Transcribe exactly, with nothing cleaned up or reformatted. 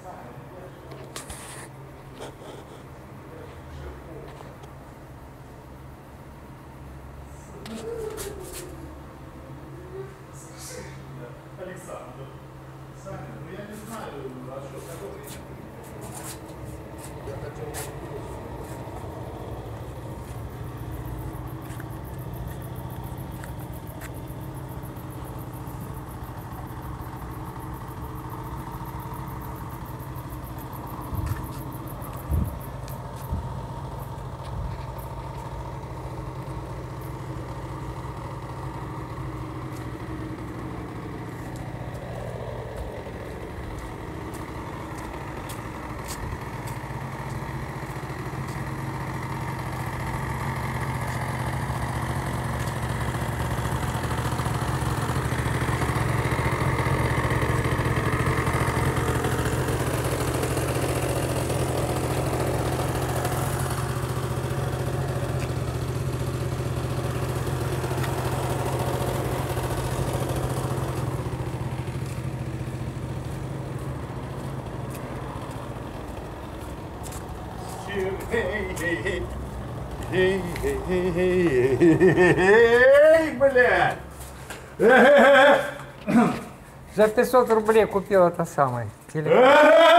Александр. Саня, ну я не знаю, а что такое? Я хотел... Эй, блядь! За пятьсот рублей купил это самое телефон.